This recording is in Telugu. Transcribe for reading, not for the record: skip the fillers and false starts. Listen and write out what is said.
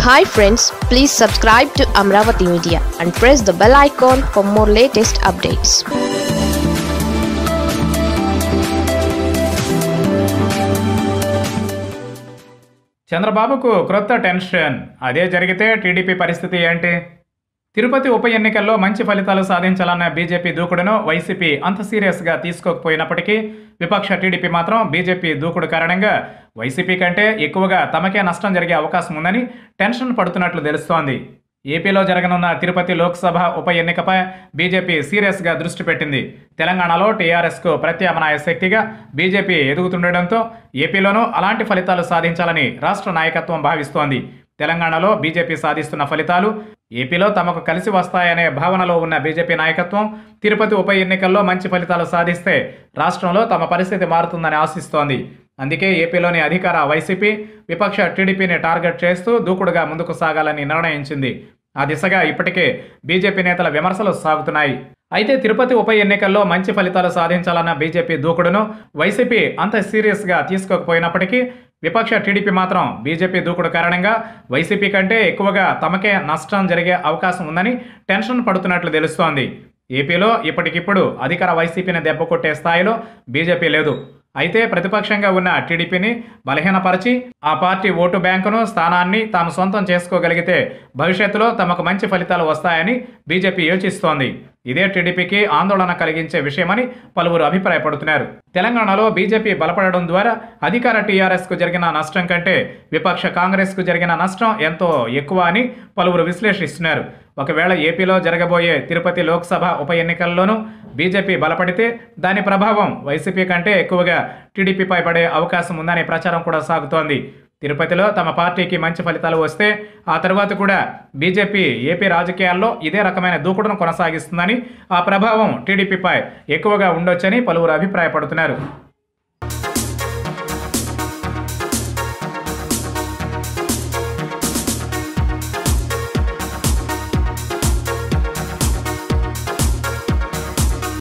Hi friends, please subscribe to Amaravathi Media and press the bell icon for more latest updates. చంద్రబాబుకు క్రొత్త టెన్షన్. అదే జరిగితే టీడీపీ పరిస్థితి ఏంటి? తిరుపతి ఉప ఎన్నికల్లో మంచి ఫలితాలు సాధించాలన్న బీజేపీ దూకుడును వైసీపీ అంత సీరియస్గా తీసుకోకపోయినప్పటికీ విపక్ష టీడీపీ మాత్రం బీజేపీ దూకుడు కారణంగా వైసీపీ కంటే ఎక్కువగా తమకే నష్టం జరిగే అవకాశం ఉందని టెన్షన్ పడుతున్నట్లు తెలుస్తోంది. ఏపీలో జరగనున్న తిరుపతి లోక్సభ ఉప ఎన్నికపై బీజేపీ సీరియస్గా దృష్టి పెట్టింది. తెలంగాణలో టీఆర్ఎస్కు ప్రత్యామ్నాయ శక్తిగా బీజేపీ ఎదుగుతుండటంతో ఏపీలోనూ అలాంటి ఫలితాలు సాధించాలని రాష్ట్ర నాయకత్వం భావిస్తోంది. తెలంగాణలో బీజేపీ సాధిస్తున్న ఫలితాలు ఏపీలో తమకు కలిసి వస్తాయనే భావనలో ఉన్న బీజేపీ నాయకత్వం తిరుపతి ఉప ఎన్నికల్లో మంచి ఫలితాలు సాధిస్తే రాష్ట్రంలో తమ పరిస్థితి మారుతుందని ఆశిస్తోంది. అందుకే ఏపీలోని అధికార వైసీపీ విపక్ష టీడీపీని టార్గెట్ చేస్తూ దూకుడుగా ముందుకు సాగాలని నిర్ణయించింది. ఆ దిశగా ఇప్పటికే బీజేపీ నేతల విమర్శలు సాగుతున్నాయి. అయితే తిరుపతి ఉప ఎన్నికల్లో మంచి ఫలితాలు సాధించాలన్న బీజేపీ దూకుడును వైసీపీ అంత సీరియస్గా తీసుకోకపోయినప్పటికీ విపక్ష టీడీపీ మాత్రం బీజేపీ దూకుడు కారణంగా వైసీపీ కంటే ఎక్కువగా తమకే నష్టం జరిగే అవకాశం ఉందని టెన్షన్ పడుతున్నట్లు తెలుస్తోంది. ఏపీలో ఇప్పటికిప్పుడు అధికార వైసీపీని దెబ్బకొట్టే స్థాయిలో బీజేపీ లేదు. అయితే ప్రతిపక్షంగా ఉన్న టీడీపీని బలహీనపరిచి ఆ పార్టీ ఓటు బ్యాంకును స్థానాన్ని తాము సొంతం చేసుకోగలిగితే భవిష్యత్తులో తమకు మంచి ఫలితాలు వస్తాయని బీజేపీ యోచిస్తోంది. ఇదే టీడీపీకి ఆందోళన కలిగించే విషయమని పలువురు అభిప్రాయపడుతున్నారు. తెలంగాణలో బీజేపీ బలపడడం ద్వారా అధికార టీఆర్ఎస్కు జరిగిన నష్టం కంటే విపక్ష కాంగ్రెస్కు జరిగిన నష్టం ఎంతో ఎక్కువ అని పలువురు విశ్లేషిస్తున్నారు. ఒకవేళ ఏపీలో జరగబోయే తిరుపతి లోక్సభ ఉప ఎన్నికల్లోనూ బీజేపీ బలపడితే దాని ప్రభావం వైసీపీ కంటే ఎక్కువగా టీడీపీపై పడే అవకాశం ఉందనే ప్రచారం కూడా సాగుతోంది. తిరుపతిలో తమ పార్టీకి మంచి ఫలితాలు వస్తే ఆ తర్వాత కూడా బీజేపీ ఏపీ రాజకీయాల్లో ఇదే రకమైన దూకుడును కొనసాగిస్తుందని, ఆ ప్రభావం టీడీపీపై ఎక్కువగా ఉండొచ్చని పలువురు అభిప్రాయపడుతున్నారు.